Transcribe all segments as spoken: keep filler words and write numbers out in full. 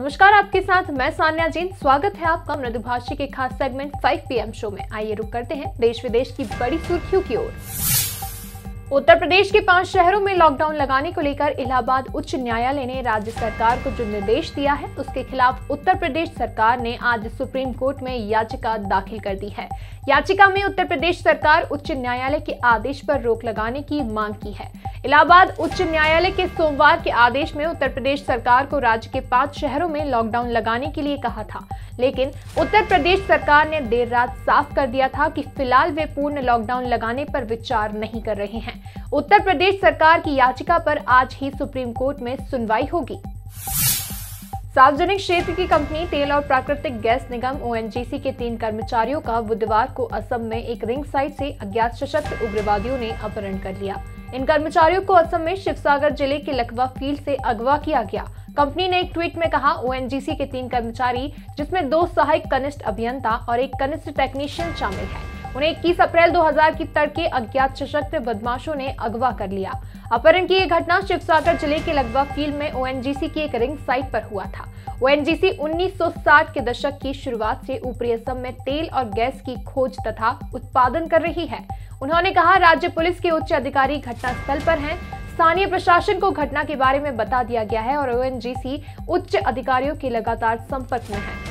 नमस्कार, आपके साथ मैं सान्या जैन। स्वागत है आपका मृदुभाषी के खास segment five P M show में। आइए रुक करते हैं देश विदेश की बड़ी सुर्खियों की ओर। उत्तर प्रदेश के पांच शहरों में लॉकडाउन लगाने को लेकर इलाहाबाद उच्च न्यायालय ने राज्य सरकार को जो निर्देश दिया है उसके खिलाफ उत्तर प्रदेश सरकार ने आज सुप्रीम कोर्ट में याचिका दाखिल कर दी है। याचिका में उत्तर प्रदेश सरकार उच्च न्यायालय के आदेश पर रोक लगाने की मांग की है। इलाहाबाद उच्च न्यायालय के सोमवार के आदेश में उत्तर प्रदेश सरकार को राज्य के पांच शहरों में लॉकडाउन लगाने के लिए कहा था, लेकिन उत्तर प्रदेश सरकार ने देर रात साफ कर दिया था कि फिलहाल वे पूर्ण लॉकडाउन लगाने पर विचार नहीं कर रहे हैं। उत्तर प्रदेश सरकार की याचिका पर आज ही सुप्रीम कोर्ट में सुनवाई होगी। सार्वजनिक क्षेत्र की कंपनी तेल और प्राकृतिक गैस निगम ओ एन जी सी के तीन कर्मचारियों का बुधवार को असम में एक रिंग साइट से अज्ञात सशस्त्र उग्रवादियों ने अपहरण कर लिया। इन कर्मचारियों को असम में शिवसागर जिले के लखवा फील्ड से अगवा किया गया। कंपनी ने एक ट्वीट में कहा, ओ एन जी सी के तीन कर्मचारी जिसमें दो सहायक कनिष्ठ अभियंता और एक कनिष्ठ टेक्नीशियन शामिल है, उन्हें इक्कीस अप्रैल दो हज़ार की तड़के अज्ञात सशस्त्र बदमाशों ने अगवा कर लिया। अपहरण की यह घटना शिवसागर जिले के लखवा फील्ड में ओ एन जी सी की एक रिंग साइट पर हुआ था। ओ एन जी सी उन्नीस सौ साठ के दशक की शुरुआत से ऊपरी असम में तेल और गैस की खोज तथा उत्पादन कर रही है। उन्होंने कहा, राज्य पुलिस के उच्च अधिकारी घटनास्थल पर हैं। स्थानीय प्रशासन को घटना के बारे में बता दिया गया है और ओ एन जी सी उच्च अधिकारियों के लगातार संपर्क में है।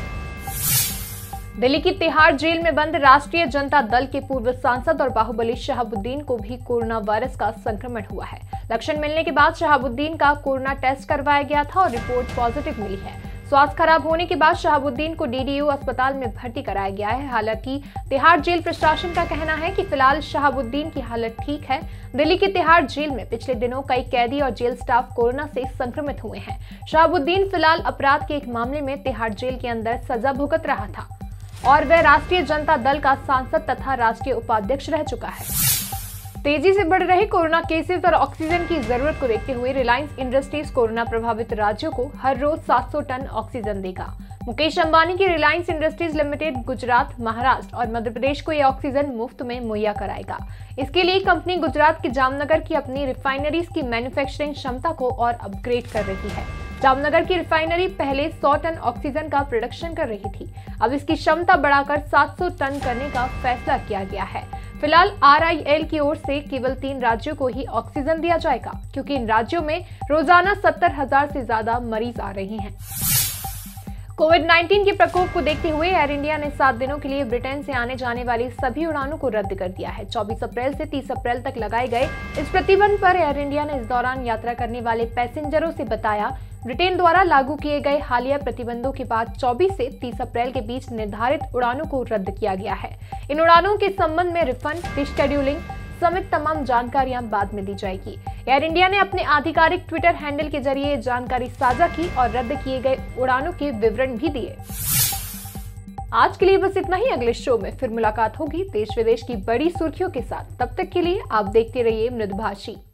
दिल्ली की तिहाड़ जेल में बंद राष्ट्रीय जनता दल के पूर्व सांसद और बाहुबली शहाबुद्दीन को भी कोरोना वायरस का संक्रमण हुआ है। लक्षण मिलने के बाद शहाबुद्दीन का कोरोना टेस्ट करवाया गया था और रिपोर्ट पॉजिटिव मिली है। स्वास्थ्य खराब होने के बाद शहाबुद्दीन को डी डी यू अस्पताल में भर्ती कराया गया है। हालांकि तिहाड़ जेल प्रशासन का कहना है कि फिलहाल शहाबुद्दीन की हालत ठीक है। दिल्ली की तिहाड़ जेल में पिछले दिनों कई कैदी और जेल स्टाफ कोरोना से संक्रमित हुए हैं। शहाबुद्दीन फिलहाल अपराध के एक मामले में तिहाड़ जेल के अंदर सजा भुगत रहा था और वह राष्ट्रीय जनता दल का सांसद तथा राष्ट्रीय उपाध्यक्ष रह चुका है। तेजी से बढ़ रहे कोरोना केसेस और ऑक्सीजन की जरूरत को देखते हुए रिलायंस इंडस्ट्रीज कोरोना प्रभावित राज्यों को हर रोज सात सौ टन ऑक्सीजन देगा। मुकेश अंबानी की Reliance Industries Limited Gujarat, Maharashtra और मध्य प्रदेश को यह ऑक्सीजन मुफ्त में मुहैया कराएगा। इसके लिए कंपनी गुजरात के जामनगर की अपनी रिफाइनरीज की मैन्युफैक्चरिंग क्षमता को और अपग्रेड कर रही है। जामनगर की रिफाइनरी पहले सौ टन ऑक्सीजन का प्रोडक्शन कर रही थी। अब इसकी क्षमता बढ़ाकर सात सौ टन करने का फैसला किया गया है। फिलहाल आर आई एल की ओर से केवल तीन राज्यों को ही ऑक्सीजन दिया जाएगा, क्योंकि इन राज्यों में रोजाना सत्तर हजार से ज्यादा मरीज आ रहे हैं। कोविड उन्नीस के प्रकोप को देखते हुए एयर इंडिया ने सात दिनों के लिए ब्रिटेन से आने जाने वाली सभी उड़ानों को रद्द कर दिया है। चौबीस अप्रैल से तीस अप्रैल तक लगाए गए इस प्रतिबंध पर एयर इंडिया ने इस दौरान यात्रा करने वाले पैसेंजरों से बताया, ब्रिटेन द्वारा लागू किए गए हालिया प्रतिबंधों के बाद चौबीस से तीस अप्रैल के बीच निर्धारित उड़ानों को रद्द किया गया है। इन उड़ानों के संबंध में रिफंड, रिशेड्यूलिंग समेत तमाम जानकारियां बाद में दी जाएगी। एयर इंडिया ने अपने आधिकारिक ट्विटर हैंडल के जरिए जानकारी साझा की और रद्द किए गए उड़ानों के विवरण भी दिए। आज के लिए बस इतना ही। अगले शो में फिर मुलाकात होगी देश विदेश की बड़ी सुर्खियों के साथ। तब तक के लिए आप देखते रहिए मृदुभाषी।